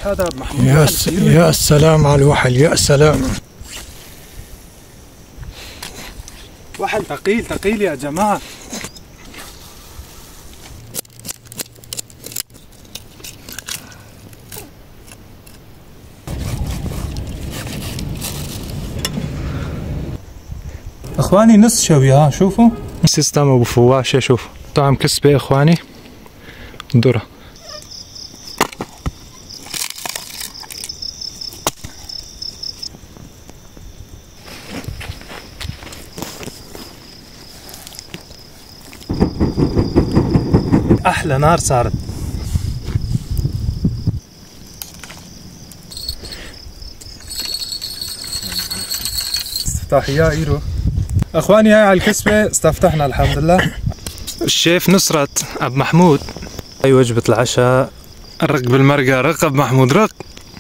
الفش هذا محمود؟ يا سلام على الوحل، يا سلام. وحل ثقيل ثقيل يا جماعة. اخواني نص شوي، ها شوفوا سيستم ابو فواشة. شوفوا طعم كسبة اخواني، ذرة. احلى نار صارت. استفتاح يا ايرو. اخواني هاي على الكسبة استفتحنا الحمد لله. الشيف نصرت ابو محمود، هاي وجبة العشاء. الرق بالمرقة، رق ابو محمود رق.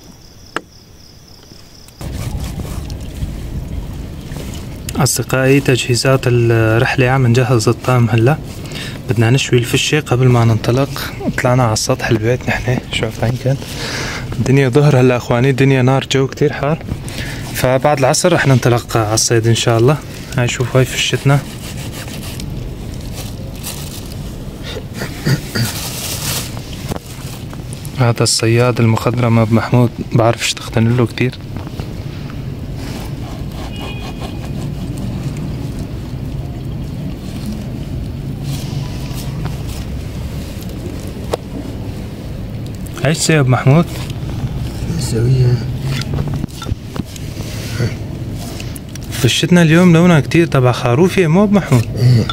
أصدقائي تجهيزات الرحلة عم نجهز الطعم هلا. بدنا نشوي الفشة قبل ما ننطلق. طلعنا على سطح البيت نحن، شوف يمكن الدنيا ظهر هلا اخواني، الدنيا نار، جو كتير حار. فبعد العصر رح ننطلق على الصيد ان شاء الله. هاي شوف هاي فشتنا. هذا الصياد المخضرم ابو محمود، بعرفش تختن له كتير. ايش يا ابو محمود؟ نسويها. فشتنا اليوم لونها كتير تبع خروفية مو ابو محمود؟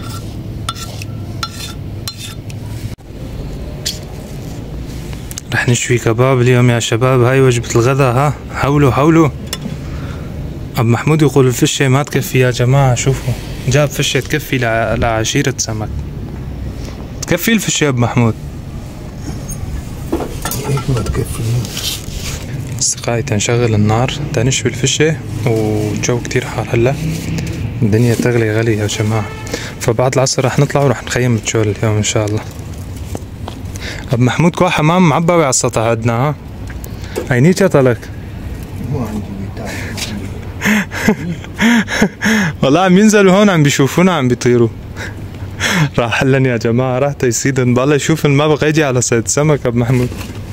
رح نشوي كباب اليوم يا شباب. هاي وجبة الغداء. ها حولوا حولوا. ابو محمود يقول الفشة ما تكفي يا جماعة. شوفوا جاب فشة تكفي لعشيرة سمك. تكفي الفشة يا ابو محمود؟ ما تكفي. أصدقائي تنشغل النار تنشوي الفشة، والجو كتير حار هلا، الدنيا تغلي غلي يا جماعة. فبعد العصر رح نطلع ورح نخيم بتشول اليوم إن شاء الله. أبو محمود كوا حمام معبوي على السطح عندنا. ها هاي نيتشا طلق. مو عندي بتاع. والله عم ينزلوا هون عم بيشوفونا عم بيطيروا. راح هلن يا جماعة، راح تيصيدن بالله يشوف ما بقى يجي على صيد سمك أبو محمود.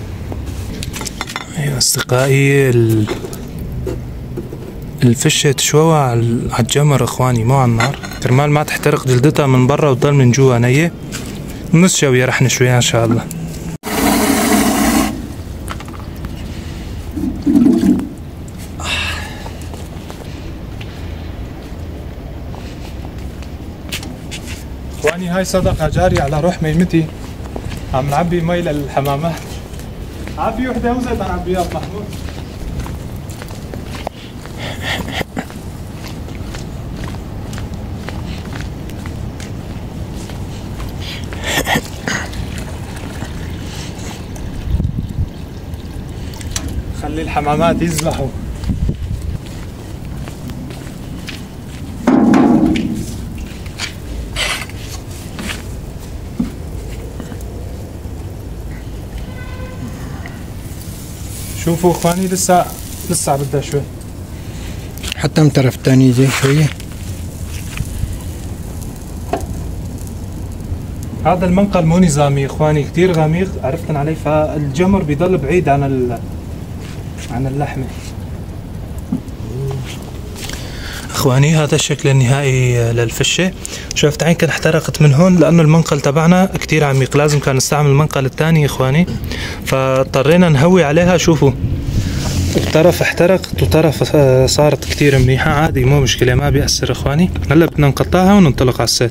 أيوة أصدقائي الفشة تشوى على الجمر إخواني، مو على النار، كرمال ما تحترق جلدتها من برا وتضل من جوا نية. نص شوية رح نشويها إن شاء الله. إخواني هاي صدقة جارية على روح ميمتي. عم نعبي مي للحمامات. عبي وحدة وزيت عم عبيها أبو محمود. خلي الحمامات يسبحوا. شوفوا اخواني لسه بدها شوي حتى من طرف تاني زي شوية. هذا المنقل مو نظامي اخواني، كتير غميق عرفتن علي، فالجمر بيضل بعيد عن اللحمة. اخواني هذا الشكل النهائي للفشة. شفت عين كان احترقت من هون لانه المنقل تبعنا كتير عميق، لازم كان نستعمل المنقل الثاني اخواني، فاضطرينا نهوي عليها. شوفوا طرف احترقت وطرف صارت كتير منيحة، عادي مو مشكلة ما بيأثر اخواني. هلا بدنا نقطعها وننطلق على الصيد.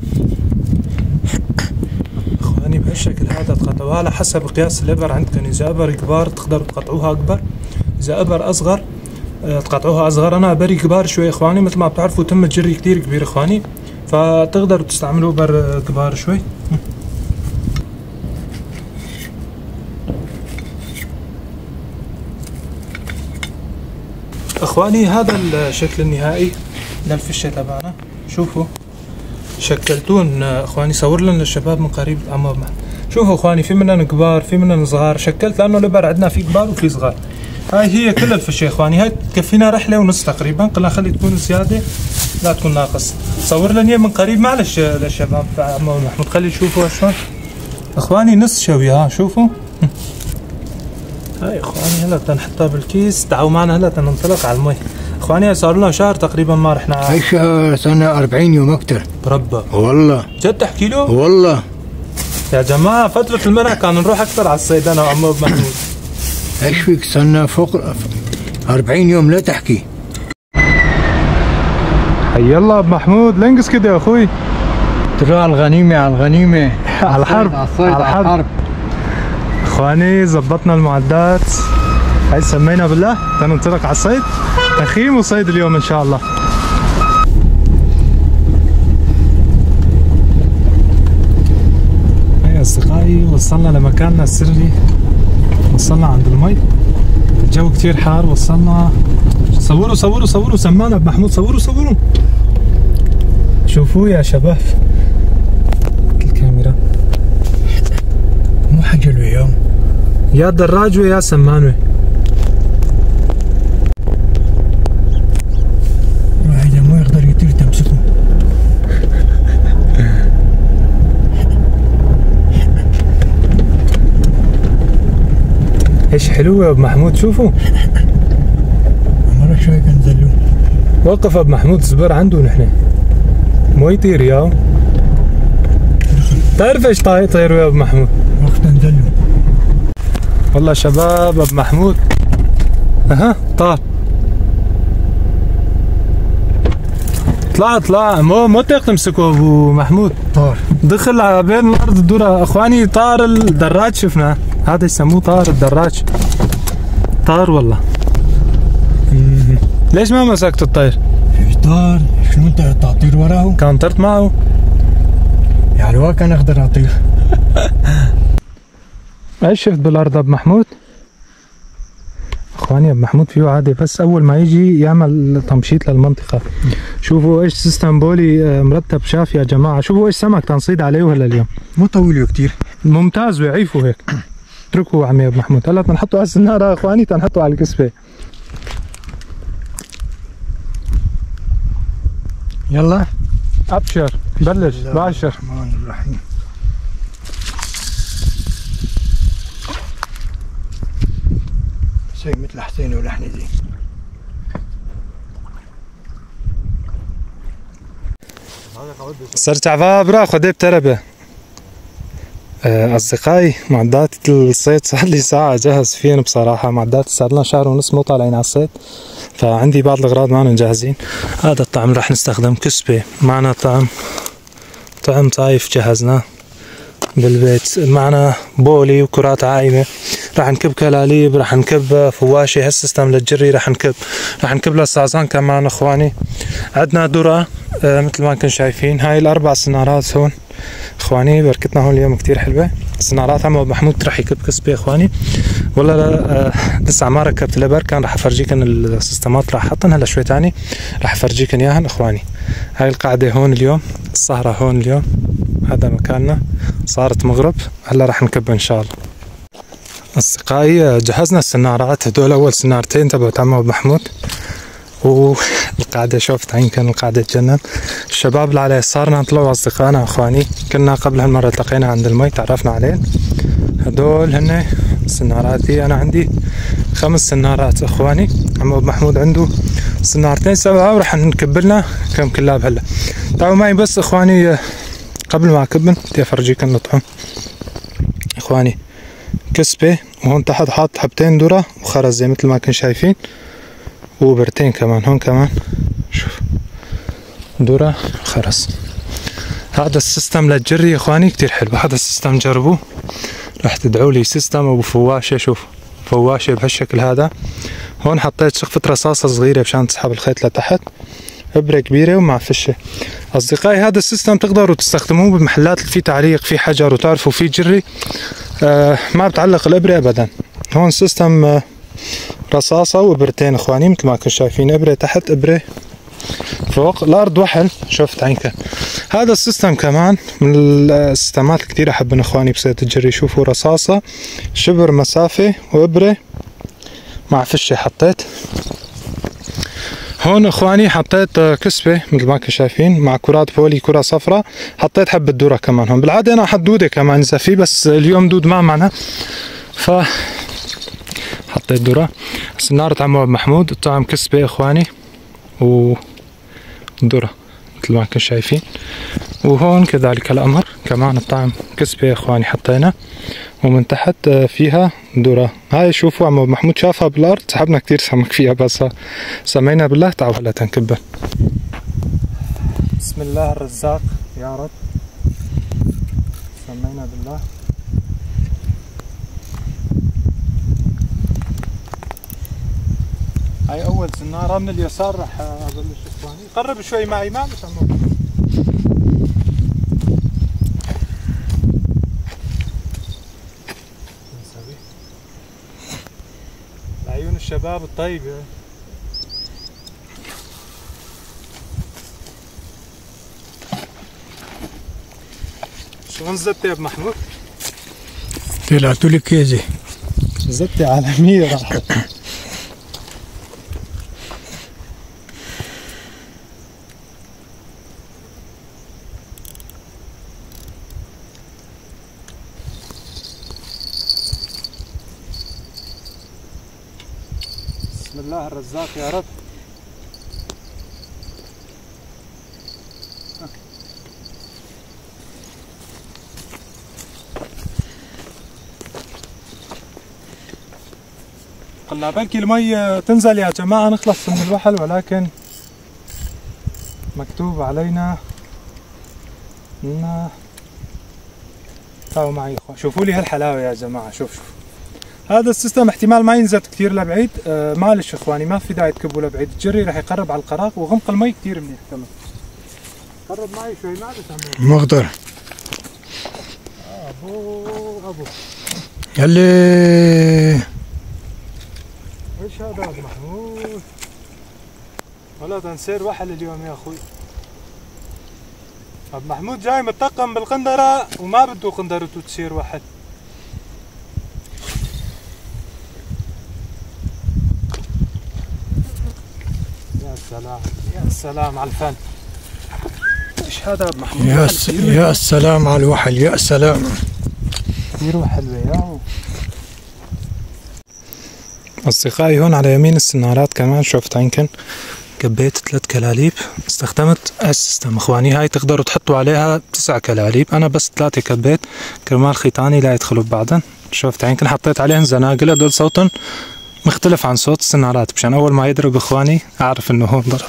اخواني بهالشكل هذا تقطعوها على حسب قياس الابر عندكم، اذا ابر كبار تقدروا تقطعوها اكبر، اذا ابر اصغر تقطعوها اصغر. انا ابري كبار شوي اخواني، مثل ما بتعرفوا تم الجري كتير كبير اخواني، فتقدروا تستعملوا ابر كبار شوي. اخواني هذا الشكل النهائي للفشة تبعنا. شوفوا شكلتون اخواني، صور لنا للشباب من قريب. شوفوا اخواني في منن كبار في منن صغار، شكلت لانه الابر عندنا في كبار وفي صغار. هاي هي كل الفشه اخواني، هاي تكفينا رحله ونص تقريبا، قلنا خلي تكون زياده لا تكون ناقص. صور لنا اياه من قريب معلش للشباب عمو محمود، خلي يشوفوا شلون اخواني نص شوي. ها شوفوا هاي اخواني، هلا بدنا نحطها بالكيس. تعالوا معنا هلا بدنا ننطلق على المي اخواني. صار لنا شهر تقريبا ما رحنا. هاي شهر صرنا 40 يوم اكثر. بربا والله جد تحكي له؟ والله يا جماعه فتره المنع كان نروح اكثر على الصيد انا وعمو محمود. ايش فيك صرنا فوق 40 يوم لا تحكي. حي الله ابو محمود، لنقص كده يا اخوي. ترى على الغنيمه على الغنيمه، على الحرب على الحرب. اخواني زبطنا المعدات، هاي سمينا بالله بدنا ننطلق على الصيد، تخييم وصيد اليوم ان شاء الله. هاي اصدقائي وصلنا لمكاننا السري، وصلنا عند المي، الجو كتير حار. وصلنا، صوروا صوروا صوروا، سمانا ابو محمود، صوروا صوروا. شوفوا يا شباب الكاميرا، مو حجلوا اليوم يا دراج ويا سمانوي. الواحد مو يقدر يطير تمسكه. ايش حلوة يا ابو محمود، شوفوا مرة شوي كنزلوه. وقف ابو محمود صبر عنده نحن مو يطير ياو. تعرف ايش طيروا يا ابو محمود؟ وقت نزلوه والله شباب ابو محمود اها طار، طلع مو تقدر تمسكه ابو محمود، طار دخل على بين الارض الدورة اخواني. طار الدراج شفنا، هذا يسموه طار الدراج، طار والله. ليش ما مسكت الطير؟ طار شنو انت تعطير وراه؟ كان طرت معه يعني هو كان اقدر اطير. ايش شفت بالارض ابو محمود؟ اخواني ابو محمود فيه عادي، بس اول ما يجي يعمل تمشيط للمنطقه. شوفوا ايش سيستم بولي مرتب شاف يا جماعه. شوفوا ايش سمك تنصيد عليه هلا اليوم، مو طويل كثير، ممتاز ويعيفوا هيك. اتركوا عمي ابو محمود. هلا تنحطوا على السناره يا اخواني، تنحطوا على الكسبه. يلا ابشر بلش باشر. الرحمن الرحيم. سوي مثل حسين ولحن زين. صرت عفاف براخ وديب تربه. اصدقائي معدات الصيد صار لي ساعه جهز فيهن بصراحه. معدات صار لنا شهر ونص مو طالعين على الصيد، فعندي بعض الاغراض معنا مجهزين. هذا الطعم راح نستخدم كسبه، معنا طعم طايف جهزناه بالبيت، معنا بولي وكرات عايمه. راح نكب كلاليب، راح نكب فواشه، هالسيستم للجري راح نكب للصعصان كمان اخواني. عندنا ذره مثل ما كنتم شايفين. هاي الاربع سنارات هون اخواني، بركتنا هون اليوم كتير حلوه. السنارات عمو محمود راح يكب كسبه اخواني. والله لسه ما ركبت الابر، كان راح افرجيكن السيستمات راح احطن هلا شوي تاني، راح افرجيكن اياهن اخواني. هاي القاعده هون اليوم، السهره هون اليوم، هذا مكاننا. صارت مغرب، هلا راح نكب ان شاء الله. اصدقائي جهزنا السنارات، هدول اول سنارتين تبعت عمو محمود. والقاعدة شوفت عين كان القاعدة تجنن. الشباب اللي على يسارنا طلعوا أصدقائنا أخواني، كنا قبل هالمرة التقينا عند المي تعرفنا عليهم. هدول هن سناراتي، أنا عندي 5 سنارات أخواني، عمو محمود عنده سنارتين 7، ورح نكبلنا كم كلاب. هلا تعالوا معي بس أخواني، قبل ما أكبن بدي أفرجيكم الطعم أخواني. كسبة، وهون تحت حاط حبتين ذرة وخرز زي مثل ما كنتم شايفين، وبرتين كمان هون كمان، شوف ذرة خرز. هذا السيستم للجري يا اخواني كتير حلو، هذا السيستم جربوه راح تدعوا لي. سيستم ابو فواشه، شوف فواشه بهالشكل هذا. هون حطيت شقفة رصاصة صغيرة مشان تسحب الخيط لتحت، ابرة كبيرة ومع فشة. اصدقائي هذا السيستم تقدروا تستخدموه بمحلات اللي فيه تعليق، فيه حجر وتعرفوا فيه جري، ما بتعلق الابرة ابدا. هون سيستم رصاصة وابرتين اخواني مثل ما كنتم شايفين، ابرة تحت ابرة فوق الارض وحل. شفت عينك هذا السيستم كمان من السيستمات كتير احب اخواني بصيد الجري. شوفوا رصاصة شبر مسافة وابرة مع فشة. حطيت هون اخواني حطيت كسبة مثل ما انتم شايفين مع كرات بولي، كرة صفراء. حطيت حبة ذرة كمان هون. بالعادة انا احط دودة كمان اذا في، بس اليوم دود ما معنا ف حطيت ذرة. سنارة عمو عبد محمود الطعم كسبة اخواني وذرة مثل ما انتم شايفين. وهون كذلك الامر كمان الطعم كسبة اخواني حطينا، ومن تحت فيها ذرة. هاي شوفوا عمو محمود شافها بالارض، سحبنا كتير سمك فيها بس سمينا بالله تعالوا هلا تنكبها. بسم الله الرزاق يا رب. سمينا بالله. هاي اول سنارة من اليسار راح ابلش اخواني. قرب شوي معي معلش عمو. عيون الشباب الطيبة. شلون زبطة يا ابو محمود؟ طلعتوا لي كيزي. زبطة عالمية راحت. بسم الله الرزاق يا رب. قلنا بلكي المي تنزل يا جماعة نخلص من الوحل، ولكن مكتوب علينا ان تعالوا معي اخوان. شوفوا لي هالحلاوة يا جماعة. شوف هذا السيستم احتمال ما ينزل كثير لبعيد. معلش اخواني ما في داعي تكبوا لبعيد. الجري راح يقرب على القراق وغمق المي كثير منيح كمان. قرب معي شوي معلش عمو. مقدر ابو يلي ايش هذا ابو محمود؟ والله بدنا نسير وحل اليوم يا اخوي. ابو محمود جاي متطقم بالقندرة وما بده قندرته تصير وحل. يا سلام يا سلام على الفن. ايش هذا ابو محمود؟ يا سلام على الوحل. يا سلام كثير حلوة يا أصدقائي. هون على يمين السنارات كمان شفت يمكن كبيت 3 كلاليب. استخدمت السيستم اخواني. هاي تقدروا تحطوا عليها 9 كلاليب، انا بس 3 كبيت كرمال خيطاني لا يدخلوا ببعضن. شفت يمكن حطيت عليهن زناقل. هدول صوتن مختلف عن صوت السنارات مشان اول ما يضرب اخواني اعرف انه هون ضرب.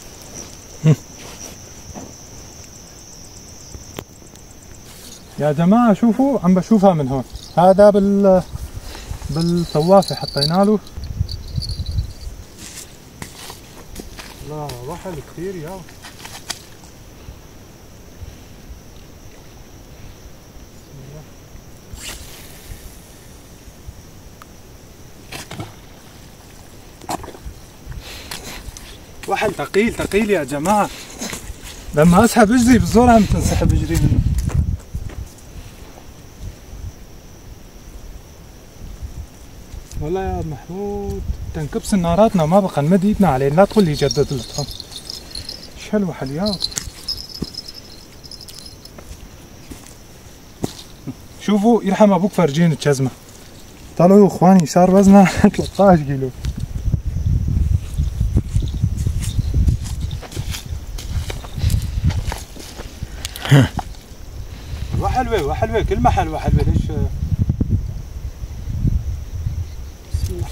يا جماعة شوفوا عم بشوفها من هون. هذا بالطوافة حطينا له. لا وحل كثير يا وحل ثقيل يا جماعة. لما اسحب اجري بالزور عم تنسحب اجري منه. والله يا محمود تنكب سناراتنا وما بقى نمد ايدنا عليه. لا تقول لي جدد لهم. ايش هالوحل يا شوفوا يرحم ابوك فرجين الجزمة. طلعوا يا اخواني صار وزنها 13 كيلو. وحلوة كل محل وحلوة. ليش بسم الله.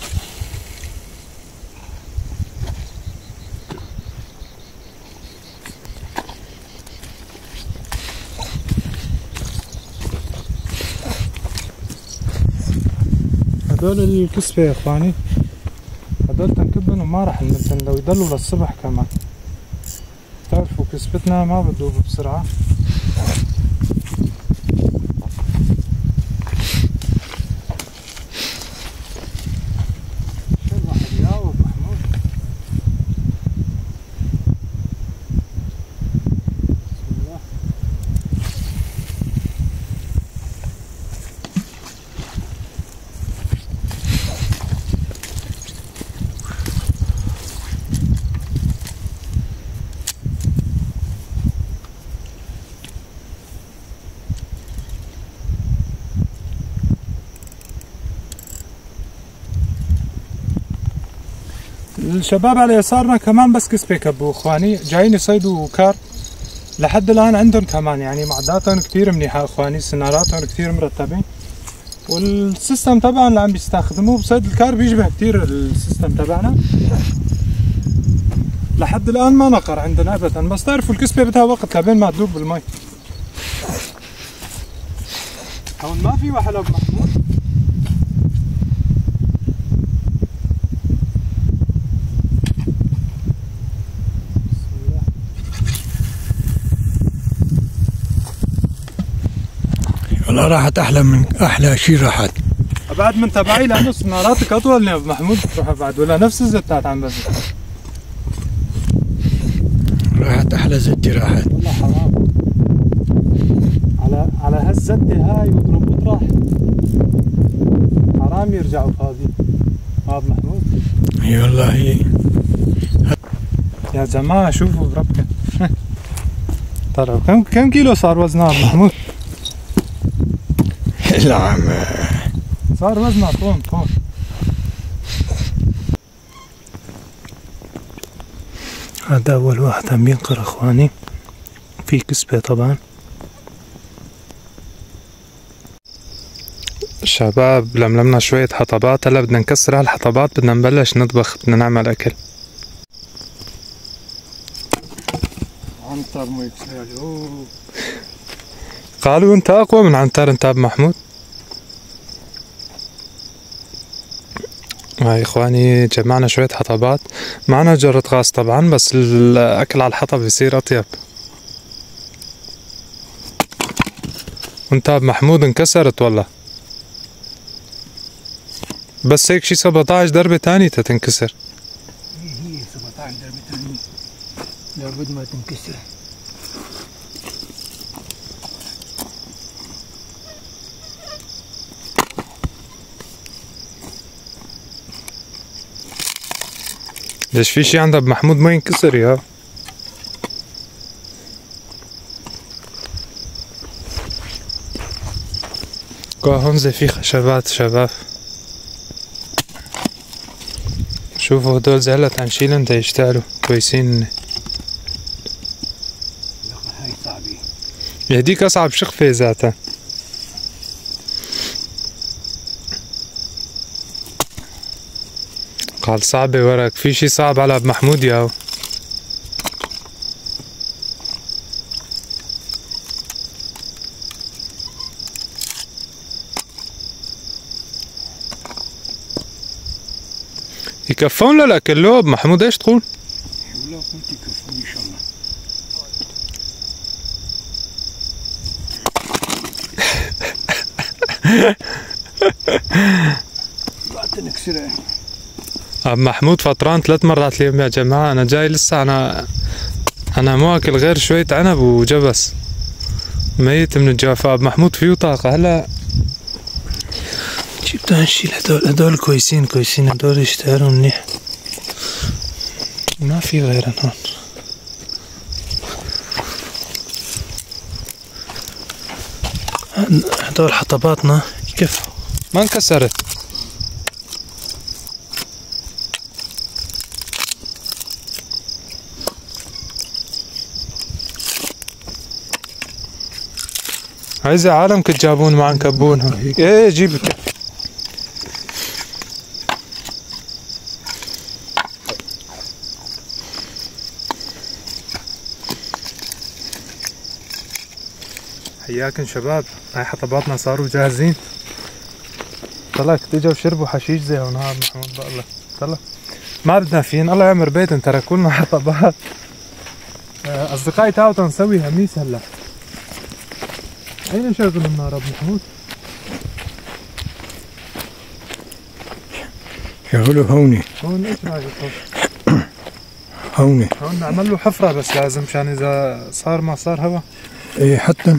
هدول الكسبة يا اخواني، هدول تنكبن وما راح نمدن لو يضلوا للصبح كمان. تعرفوا كسبتنا ما بتذوب بسرعة. الشباب على يسارنا كمان بس كسبة يكبوا اخواني، جايين يصيدوا كار لحد الان عندهم كمان، يعني معداتهم كثير منيحة اخواني، سناراتهم كثير مرتبين، والسيستم طبعا اللي عم بيستخدموه بصيد الكار بيشبه كثير السيستم تبعنا. لحد الان ما نقر عندنا ابدا، بس تعرفوا الكسبة بدها وقت لبين ما تذوب بالمي. هون ما في واحد ابو محمود. والله راحت احلى من احلى شيء راحت. ابعد من تبعي لانه سناراتك اطول يا ابو محمود، تروح ابعد ولا نفس الزتات عم بزت. راحت احلى زتي راحت. والله حرام على هالزتة هاي واضرب وطرح، حرام يرجعوا فاضي. ابو محمود اي والله. يا جماعة شوفوا بربكة. ترى كم كيلو صار وزنها ابو محمود؟ لا عم صار وزنها طون. هذا أول واحد عم ينقر اخواني، في كسبة طبعا. شباب لملمنا شوية حطبات، هلا بدنا نكسر هالحطبات، بدنا نبلش نطبخ، بدنا نعمل أكل. عنتر ما يكسر. قالوا أنت أقوى من عنتر أنت أبو محمود. هاي إخواني جمعنا شوية حطبات، معنا جرة غاز طبعا، بس الأكل على الحطب بيصير أطيب. وأنت أبو محمود انكسرت والله، بس هيك شي 17 ضربة تانية تتنكسر. هي 17 ضربة تانية لابد ما تنكسر. ليش في شي عند ابو محمود ما ينكسر يا؟ هون زي في خشبات شباب، شوفوا هدول زي هلا تنشيلن دا يشتغلوا كويسين. هاي صعبة. يهديك اصعب شقفة ذاتها. قال صعبة وراك، في شي صعب على ابو محمود ياهو. يكفون لا كله ابو محمود؟ ايش تقول؟ والله قلت يكفون ان شاء الله. بعد نكسرها. ابو محمود فطران 3 مرات اليوم يا جماعة، انا جاي لسه انا مو اكل غير شوية عنب وجبس، ميت من الجوع. ابو محمود فيه طاقة. هلا جبت هالشي، هدول كويسين هدول يشتغلوا منيح، ما في غيرهم هون. هدول حطباتنا يكفوا، ما انكسرت. عايزة عالم كنت جابون معن كبونها. ايه جيب. حياكن شباب، هاي حطباتنا صاروا جاهزين. طلع اجوا وشربوا حشيش زي هون. ها محمود بقول لك طلع ما بدنا فين، الله يعمر بيت تركوا لنا حطبات. اصدقائي تعالوا نسوي هميس هلا. اين شغل النار ابو محمود؟ شغله هوني. هون ايش رايك؟ هوني. هون نعمل له حفرة، بس لازم مشان اذا صار ما صار هوا. ايه حتى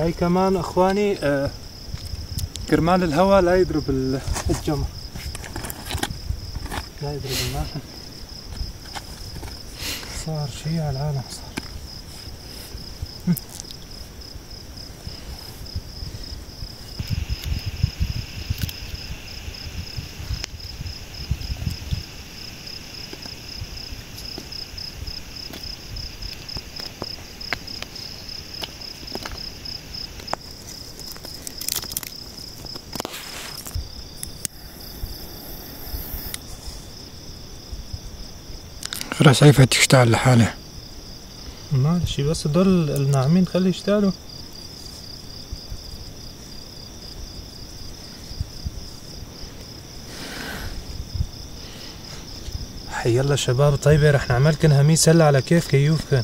هاي كمان اخواني كرمال الهواء لا يضرب الجمر، لا يضرب الماء. صار شيء على العالم صار. خلاص عيفها تشتغل لحالها. ماشي بس هدول الناعمين خلي يشتغلوا. حي الله شباب طيبة، رح نعمل كن هميس هلا على كيف كيوفكن.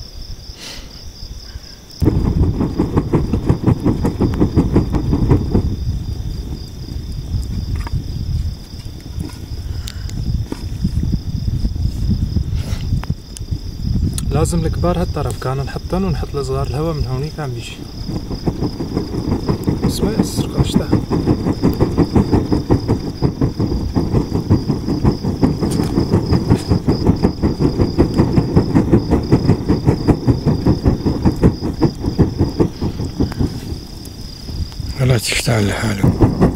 لازم الكبار هالطرف كانوا نحطن ونحط الصغار الهوا من هونيك عم بيجي، بس ما يأثر قاشتها. ولا تشتغل لحاله.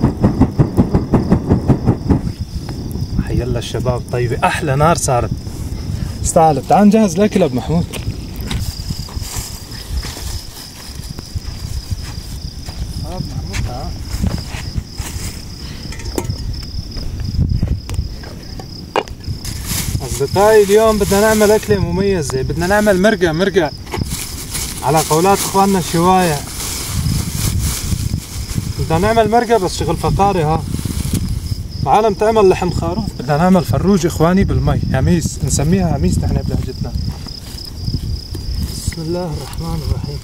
حي الله الشباب طيبة، أحلى نار صارت. استعلب تعال نجهز الأكل أبو محمود. أبو محمود تعال. أصدقائي اليوم بدنا نعمل أكلة مميزة، بدنا نعمل مرقة على قولات إخواننا الشوايع. بدنا نعمل مرقة بس شغل فقاري ها. عالم تعمل لحم خروف، بدنا نعمل فروج اخواني بالمي، هميس نسميها هميس نحن بلهجتنا. بسم الله الرحمن الرحيم.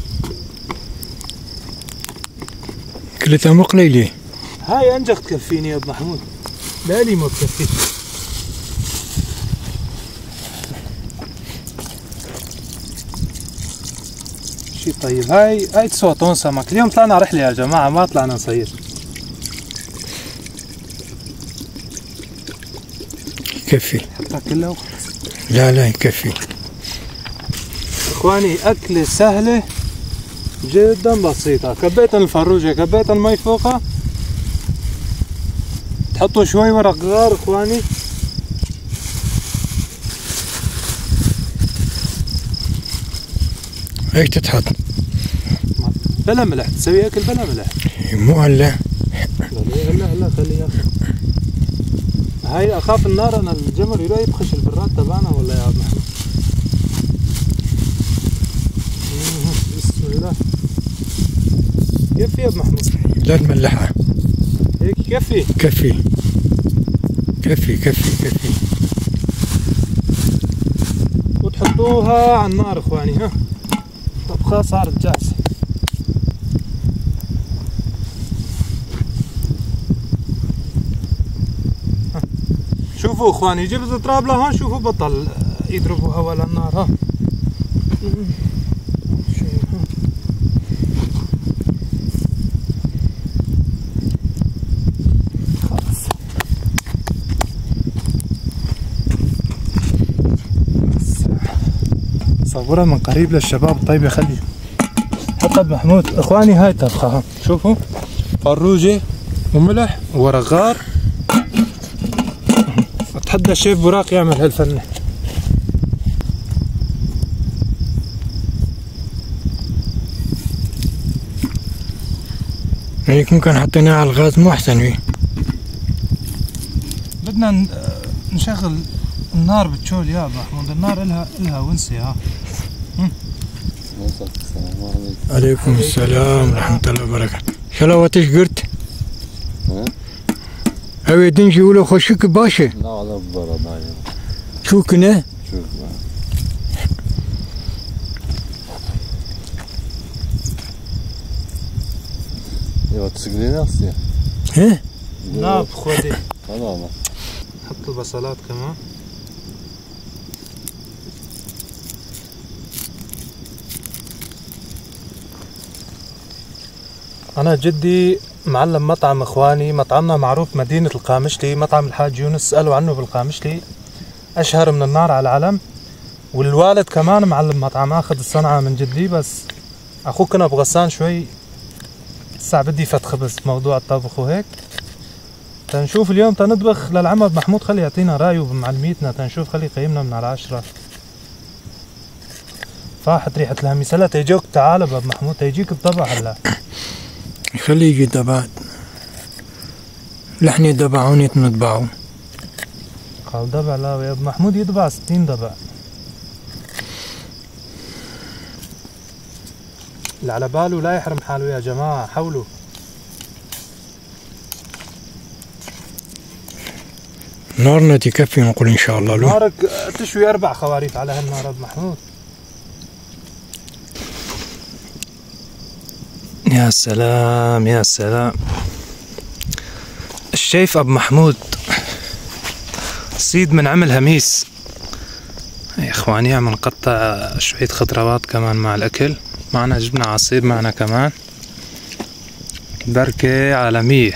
كلتها مو قليلة. هاي انجخ تكفيني يا ابو محمود، بالي ما بكفي. شي طيب، هاي تسوى سمك. اليوم طلعنا رحلة يا جماعة، ما طلعنا نصير. يكفي. حطها كلها وخلص. لا يكفي. اخواني اكلة سهلة جدا بسيطة. كبيت الفروجة، كبيت المي فوقها، تحطوا شوي ورق غار اخواني. هيك تتحط بلا ملح، تسوي اكل بلا ملح. مو هلا. لا خليه ياخذ. هاي اخاف النار، انا الجمر يروح يبخش البراد تبعنا ولا يا ابو محمود. بسم الله. كيف يا ابو محمود؟ لا تملحها. هيك كفي. كفي. وتحطوها على النار اخواني. ها طبخة صارت جاهزة. شوفوا اخواني، جبت تراب لهون، شوفوا بطل يضربوا هوا للنار. ها خلص. صورها من قريب للشباب طيبة. خلي حط ابو محمود اخواني. هاي طبخة ها، شوفوا فروجة وملح وورق غار. اتحدى الشيف براق يعمل هالفنة. هيك ممكن حطيناها على الغاز مو احسن بيه. بدنا نشغل النار بتشول يا ابو محمود. النار الها ونسة. ها عليكم السلام ورحمة الله وبركاته. شلواتش قرت؟ هاي دنجي ولا خشك باشا؟ لا على برا باين. شو كنا؟ شوف ايوه تسقلي نفسي. ها؟ ناب خودي. خلاص حط البصلات كمان. أنا جدي معلم مطعم إخواني، مطعمنا معروف مدينة القامشلي، مطعم الحاج يونس، سألوا عنه بالقامشلي، أشهر من النار على العلم. والوالد كمان معلم مطعم، أخذ الصنعة من جدي، بس أخوه كنا بغسان شوي، الساعة بدي فت خبز موضوع الطبخ وهيك. تنشوف اليوم تنطبخ للعم أبو محمود، خلي يعطينا رأيه بمعلميتنا، تنشوف خلي يقيمنا من على 10. فاحت ريحة الهميس. هلا تيجوك، تعال ابو محمود تيجيك بطبع هلا. خليه يجي دبعت لحني دبعوني تنطبعوا. قال دبع؟ لا يا ابو محمود يدبع 60 دبع. اللي على باله لا يحرم حاله يا جماعة، حولوا. نارنا تكفي نقول ان شاء الله. نارك تشوي 4 خواريف على هالنار ابو محمود. يا سلام يا سلام. الشيف ابو محمود صيد من عمل هميس. يا اخواني عم نقطع شوية خضروات كمان مع الاكل، معنا جبنا عصير معنا كمان، بركة عالمية.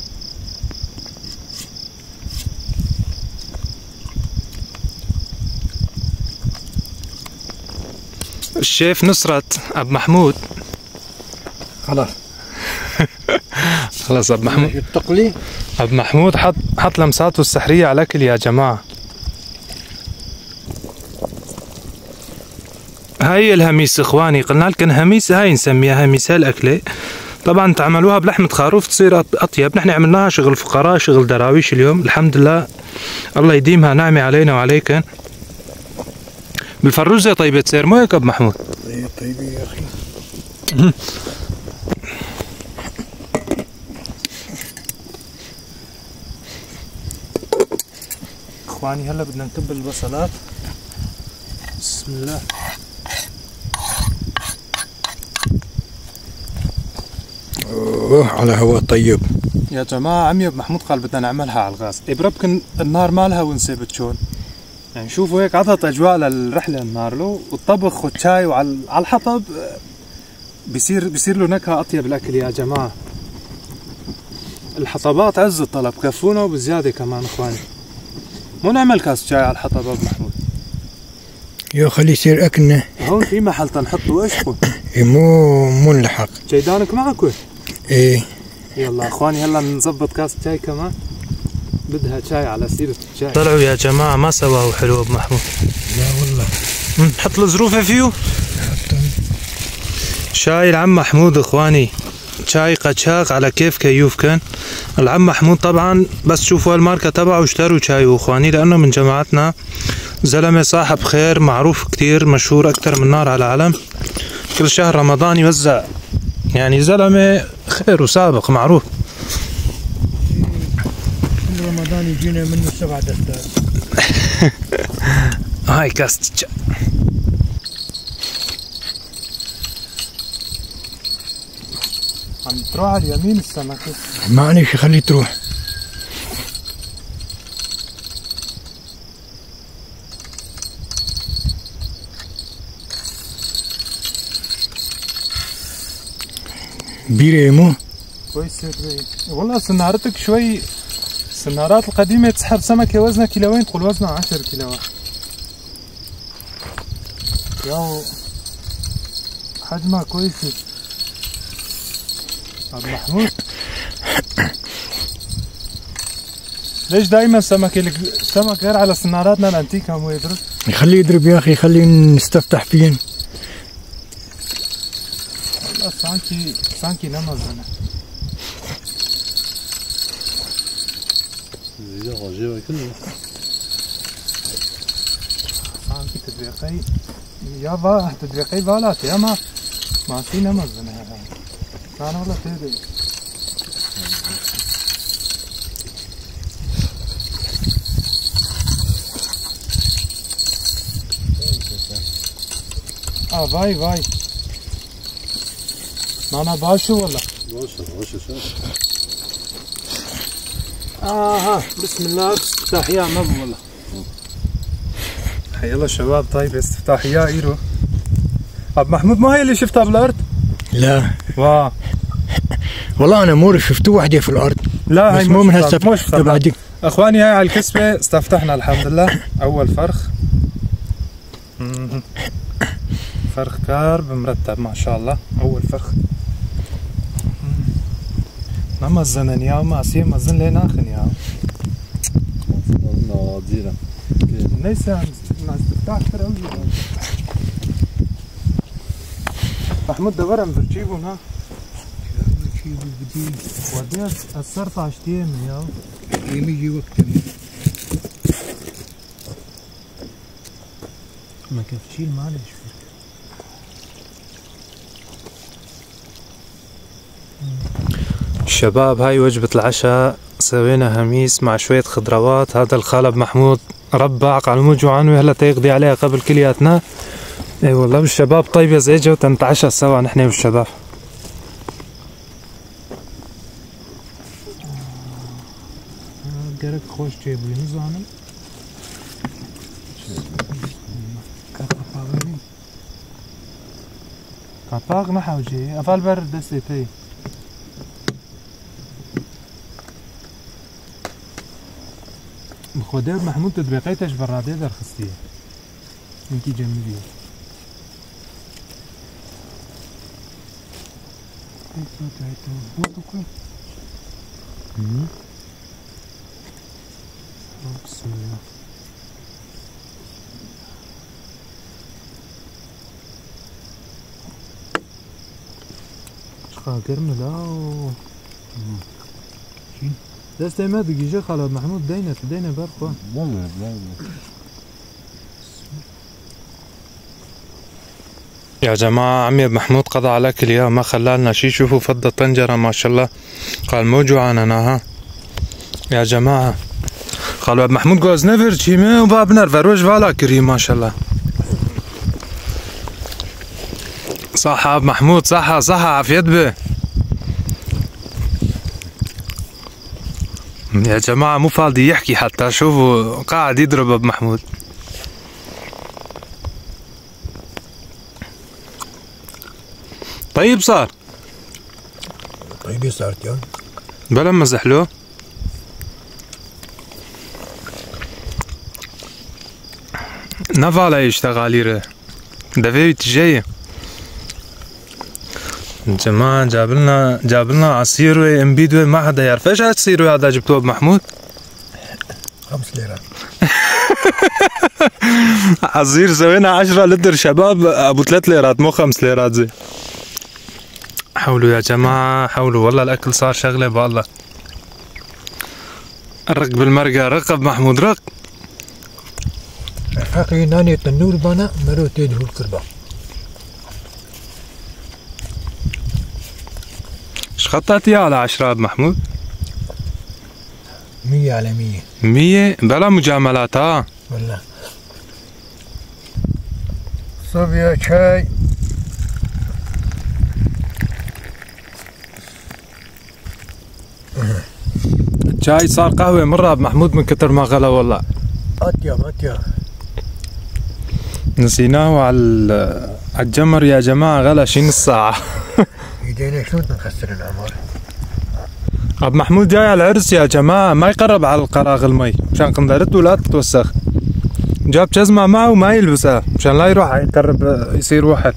الشيف نصرت ابو محمود. خلاص خلاص ابو محمود التقلي. ابو محمود حط لمساته السحرية على الاكل يا جماعة. هاي الهميس اخواني، قلنا لكم هميس، هاي نسميها هميس هالاكلة. طبعا تعملوها بلحمة خروف تصير اطيب، نحن عملناها شغل فقراء شغل دراويش اليوم، الحمد لله الله يديمها نعمة علينا وعليكم. بالفروزة طيبة تصير مو هيك ابو محمود؟ طيبة يا اخي. اخواني هلا بدنا نكب البصلات. بسم الله. اوه على هواء طيب يا جماعة. عمي ابو محمود قال بدنا نعملها على الغاز، بربكن النار مالها ونسيبت شون. يعني شوفوا هيك عطت اجواء للرحلة النار له، والطبخ والشاي وعلى الحطب بيصير له نكهة اطيب الاكل يا جماعة. الحطبات عز الطلب، كفونا وبزيادة كمان اخواني. مو نعمل كاس شاي على الحطب ابو محمود؟ يا خلي يصير اكلنا. هون في محل تنحطوا ايشكم. إيه مو نلحق. جيدانك معكم؟ ايه يلا اخواني هلا نظبط كاس شاي كمان. بدها شاي على سيرة الشاي. طلعوا يا جماعة ما سواه حلو ابو محمود. لا والله. نحط له ظروفه فيه. شاي العم محمود اخواني، شاي قشاق على كيف كيوف كان. العم محمود طبعا بس شوفوا الماركة تبعه اشتروا شاي اخواني، لانه من جماعتنا، زلمة صاحب خير، معروف كتير، مشهور اكتر من نار على علم. كل شهر رمضان يوزع، يعني زلمة خير وسابق معروف. كل رمضان يجينا منه 7 دستات. هاي كاسة شاي. عم تروح على اليمين السمكة. معلش خليه تروح. كبيرة مو؟ كويس والله. سنارتك شوي، السنارات القديمة تسحب سمكة وزنها كيلوين تقول وزنها 10 كيلوات. ياهو حجمها كويسة ابو محمود. ليش دايما السمك غير على سناراتنا الانتيكا مو يضرب؟ خليه يضرب يا اخي، خليه نستفتح فين. والله سانكي نمز انا. سانكي تدريقي يا تدريقي بالات يا ما في نمز انا. كان والله تدري. باي نانا باشو والله. باشا بسم الله. استفتاحية مب والله. حي الله شباب. طيب استفتاحية ايرو. ابو محمود ما هي اللي شفتها بالارض؟ لا واه والله انا مور شفته وحده في الارض. لا هاي بس مو من مش هالسفر تبع تبعتك. اخواني، هاي على الكسبة استفتحنا الحمد لله. اول فرخ فرخ كارب مرتب ما شاء الله. اول فرخ ما مزنن يا ما سي مزن لي ناخن يا ناديرة ليس ما استفتاح ترى. محمود دورهم بتجيبهم ها وديت أثرت عشتين يا يجي وقت ما كفشيل معلش. الشباب هاي وجبة العشاء، سوينا هميس مع شوية خضروات. هذا الخالب محمود ربع قال جوعان وهلا تيقضي عليها قبل كلياتنا. اي والله بالشباب طيب يا زيجة وتنتعشى سوا نحن والشباب. قرق خوش جيبوا لي نزانم كاباغ نحوجي افال برد دستي بخودير محمود تدبيقيتش برادي در خستيه انتي جنبي بسم الله. شقاقر ملاو دستي ما دقيجة خالد محمود دينا برخوا والله يا جماعة. عمي محمود قضى على الاكل يا ما خلالنا شي. شوفوا فضة طنجرة ما شاء الله. قال مو جوعان انا ها يا جماعة. قال باب محمود جوز نفر شيمه وباب نرفر وش فالا كريم ما شاء الله. صح اب محمود صح عافيت به يا جماعة. مو فاضي يحكي حتى. شوفوا قاعد يضرب اب محمود. طيب صار طيب صارت يا بلا مزح له. نفالا يشتغالي دفيت جاي. جماعة جابلنا عصير امبيدو ما حدا يعرف ايش هالعصير هذا جبتوه بمحمود. 5 ليرات عصير سوينا 10 لتر شباب ابو 3 ليرات مو 5 ليرات زي. حولوا يا جماعة حولوا والله الاكل صار شغلة بالله. الرق بالمرقة رقب محمود رق حقي ناني تنور بنا مرو تيدهو الكربة. ايش خطأتي على 10 محمود؟ 100 على 100 100 بلا مجاملات ها والله. صبيا شاي الشاي صار قهوة مرة محمود من كتر ما غلا والله. أطيب نسيناه على الجمر يا جماعة. غلا شي نص ساعة. ايدينا شلون نخسر العمر. اب محمود جاي على العرس يا جماعة. ما يقرب على القراغ المي مشان قنطرته لا تتوسخ. جاب جزمة معه وما يلبسها مشان لا يروح يقرب يصير وحل.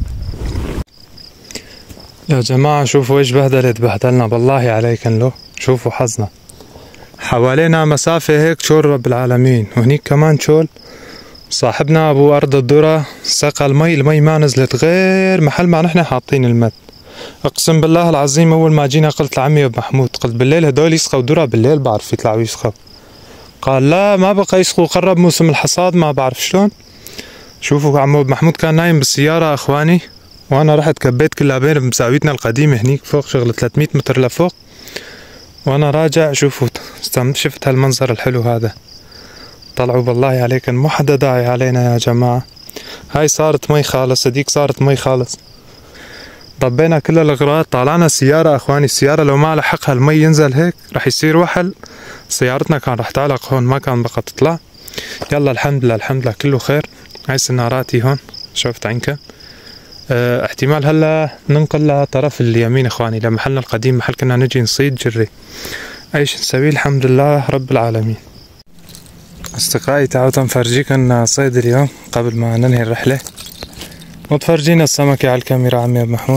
يا جماعة شوفوا ايش بهدلنا بالله عليكن له. شوفوا حظنا حوالينا مسافة هيك شول رب العالمين. وهنيك كمان شول. صاحبنا ابو ارض الذرة سقى المي ما نزلت غير محل ما نحن حاطين المد. اقسم بالله العظيم اول ما جينا قلت لعمي ابو محمود قلت بالليل هدول يسقوا ذرة بالليل بعرف يطلعوا يسقوا. قال لا ما بقى يسقوا قرب موسم الحصاد ما بعرف شلون. شوفوا عمو ابو محمود كان نايم بالسيارة اخواني وانا رحت كبيت كلها بين بزاويتنا القديمة هنيك فوق شغلة 300 متر لفوق. وانا راجع شوفوا شفت هالمنظر الحلو هذا. طلعوا بالله عليكم مو حدا داعي علينا يا جماعة. هاي صارت مي خالص هديك صارت مي خالص. ضبينا كل الاغراض طالعنا السيارة اخواني. السيارة لو ما لحقها المي ينزل هيك رح يصير وحل. سيارتنا كان رح تعلق هون ما كان بقى تطلع. يلا الحمد لله كله خير. هاي سناراتي هون شفت عنك احتمال هلا ننقل لطرف اليمين اخواني لمحلنا القديم، محل كنا نجي نصيد جري. ايش نسوي؟ الحمد لله رب العالمين. اصدقائي تعالوا نفرجيكم صيد اليوم قبل ما ننهي الرحلة. وتفرجينا السمكة على الكاميرا عمي ابو محمود.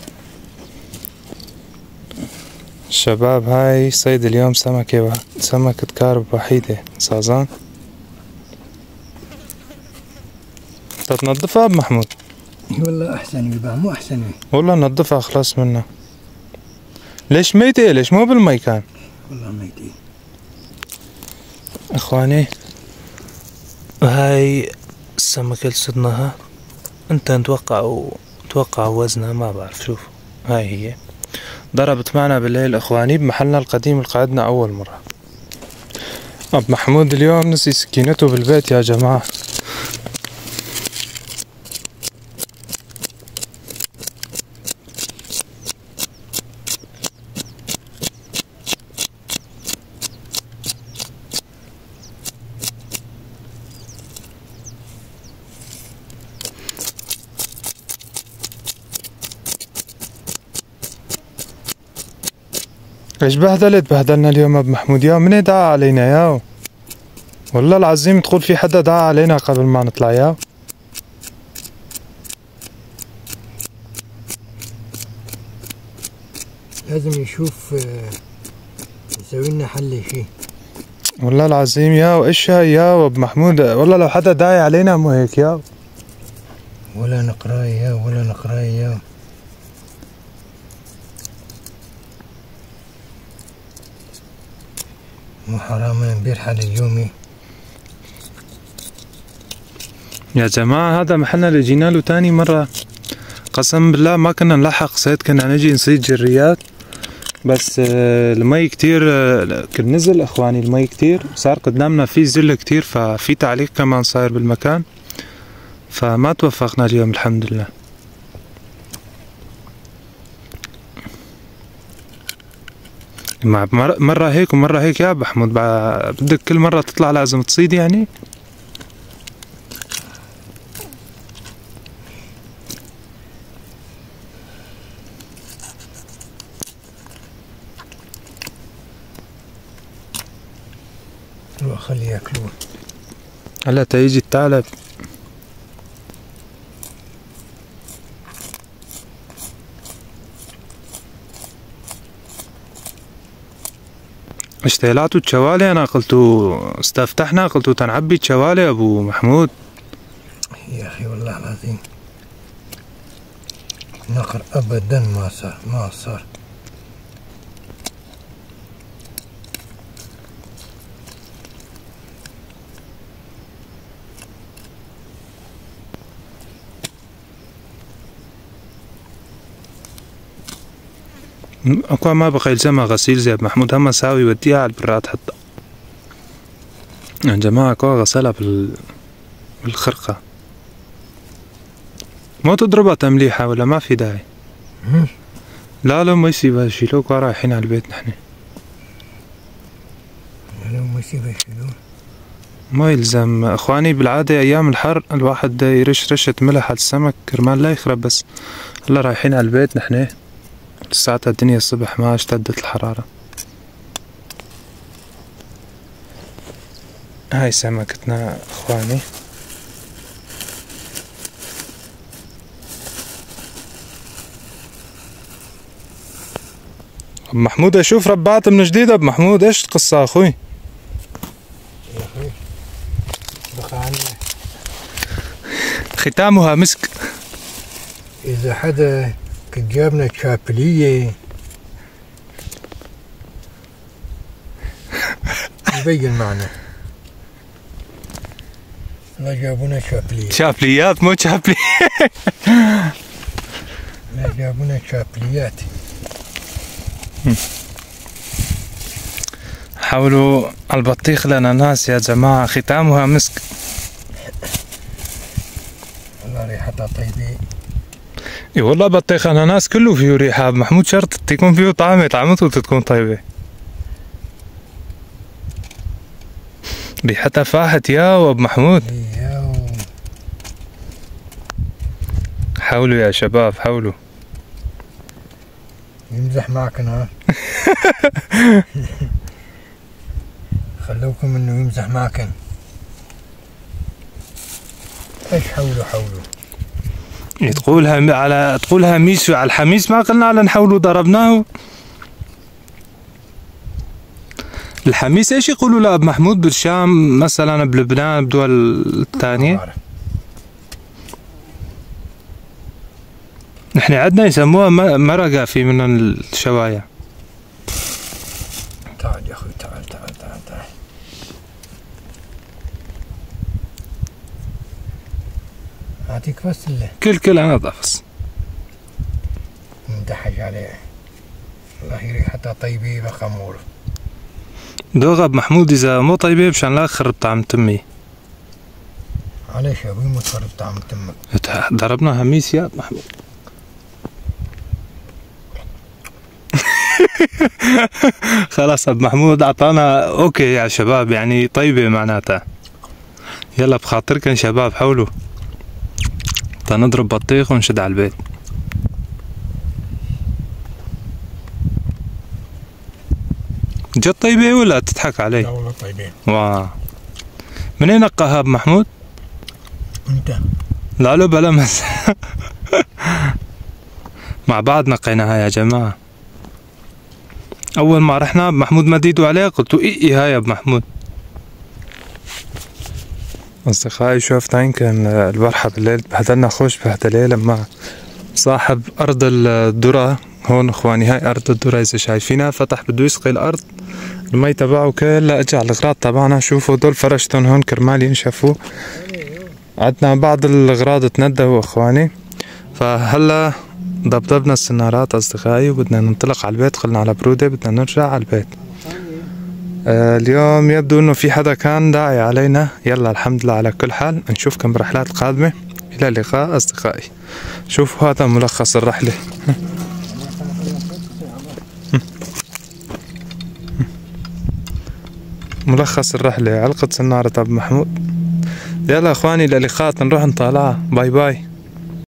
الشباب هاي صيد اليوم سمكة كارب وحيدة صازان. تنظفها ابو محمود؟ والله احسن يبقى مو احسن. والله نظفها خلاص منها. ليش ميتة؟ ليش مو بالمي كان؟ والله ميتة اخواني. هاي السمكة اللي صدناها انت توقع وزنها ما بعرف. شوف هاي هي ضربت معنا بالليل اخواني بمحلنا القديم اللي قعدنا اول مرة. اب محمود اليوم نسي سكينته بالبيت يا جماعة. ايش بهدلنا اليوم ابو محمود؟ يا من دعا علينا ياو، والله العظيم تقول في حدا دعا علينا قبل ما نطلع ياو. لازم يشوف يسوي لنا حل شيء. والله العظيم ياو ايش هاي ياو ابو محمود؟ والله لو حدا داعي علينا مو هيك ياو. ولا نقراي ياو ولا نقراي ياو. مو حرام بيرحل اليومي يا جماعة. هذا محلنا اللي جينا له تاني مرة، قسم بالله ما كنا نلحق صيد، كنا نجي نصيد جريات بس المي كتير نزل اخواني. المي كتير صار قدامنا في زل كتير، ففي تعليق كمان صاير بالمكان، فما توفقنا اليوم الحمد لله. مرة هيك ومرة هيك يا ابو حمود. بدك كل مرة تطلع لازم تصيد يعني؟ روح خليه ياكلوه. هلا تيجي الثعلب. اشتيلاتو الشوالي. انا قلتو استفتحنا قلتو تنعبي الشوالي ابو محمود. يا اخي والله العظيم نقر ابدا ما صار. اكو ما بقى يلزمها غسيل زي ابو محمود، هم ساوي وديها على البراد حتى يا جماعة. اكو غسلها بالخرقة. مو تضربها تمليحة ولا ما في داعي؟ لا ما يسيبها يشيلوك رايحين على البيت نحن. ما يسيبها يشيلوه. ما يلزم اخواني. بالعادة ايام الحر الواحد يرش رشة ملح على السمك كرمال لا يخرب، بس هلا رايحين على البيت نحن ساعتها الدنيا الصبح ما اشتدت الحرارة. هاي سمكتنا اخواني. ابو محمود اشوف ربعت من جديد. ابو محمود ايش القصة اخوي؟ يا اخي بقى عنا ختامها مسك. اذا حدا جابنا شابلية يبين معنا. لا جابونا شابلية. شابليات مو شابلي. لا جابونا شابليات. حاولوا البطيخ الاناناس يا جماعة ختامها مسك. والله ريحتها طيبة. اي والله بطيخ اناناس كله فيه ريحة ابو محمود، شرط يكون فيه طعمة، طعمته تكون طيبة. ريحتها فاحت يا ابو محمود. حاولوا يا شباب حاولوا. يمزح معكم ها. خلوكم انه يمزح معكم. ايش حولوا تقولها ميسو على الحميس، ما قلنا على نحاولوا ضربناه. الحميس ايش يقولوا لأب محمود بالشام مثلا، بلبنان، بدول الثانية؟ نحن عندنا يسموها مرقة في من الشواية. تعال يا اخوي تعال. اعطيك بس كل انا ضفص. مدحج عليه. الله يريح حتى طيبي بخمور. دوغ محمود اذا مو طيبة مشان لا خرب طعم تمي. علاش يا ابوي مو تخرب طعم تمك؟ ضربنا هميس يا محمود. خلاص اب محمود اعطانا اوكي يا شباب، يعني طيبة معناتها. يلا بخاطركم شباب حاولوا نضرب بطيخ ونشد على البيت. جد طيبة ولا تضحك علي؟ لا والله طيبين. واه منين نقاها اب محمود؟ انت لا بلا مزح. مع بعض نقيناها يا جماعة. أول ما رحنا محمود مديدوا عليها قلت له إيه هاي يا أبو محمود. أصدقائي شوفت يمكن البارحة بالليل بهدلنا خوش بهدلة لما صاحب أرض الذرة هون إخواني، هاي أرض الذرة إذا شايفينها، فتح بده يسقي الأرض، المي تبعه كلها أجى على الأغراض تبعنا. شوفوا دول فرشتهم هون كرمال ينشفوا. عدنا بعض الأغراض تندوا إخواني، فهلا ضبضبنا السنارات أصدقائي وبدنا ننطلق على البيت. قلنا على برودة بدنا نرجع على البيت. اليوم يبدو انه في حدا كان داعي علينا. يلا الحمد لله على كل حال، نشوفكم برحلات القادمة. الى اللقاء اصدقائي. شوفوا هذا ملخص الرحلة. ملخص الرحلة علقة سنارة ابو محمود. يلا اخواني الى اللقاء، نروح نطالعها. باي باي.